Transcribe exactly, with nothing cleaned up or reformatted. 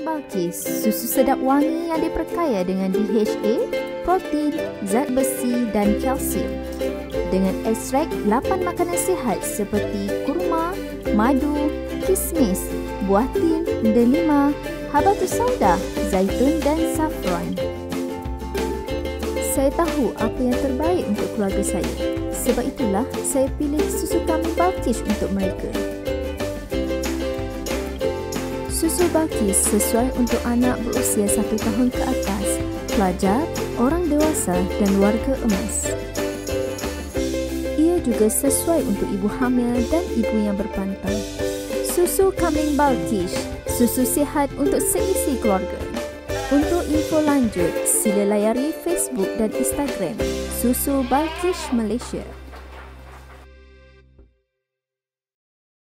Coming Balkis, susu sedap wangi yang diperkaya dengan D H A, protein, zat besi dan kalsium. Dengan ekstrak lapan makanan sihat seperti kurma, madu, kismis, buah tin, delima, habatus sauda, zaitun dan saffron. Saya tahu apa yang terbaik untuk keluarga saya. Sebab itulah saya pilih susu Coming Balkis untuk mereka. Susu Balkis sesuai untuk anak berusia satu tahun ke atas, pelajar, orang dewasa dan warga emas. Ia juga sesuai untuk ibu hamil dan ibu yang berpantang. Susu Coming Balkis, susu sihat untuk seisi keluarga. Untuk info lanjut, sila layari Facebook dan Instagram Susu Balkis Malaysia.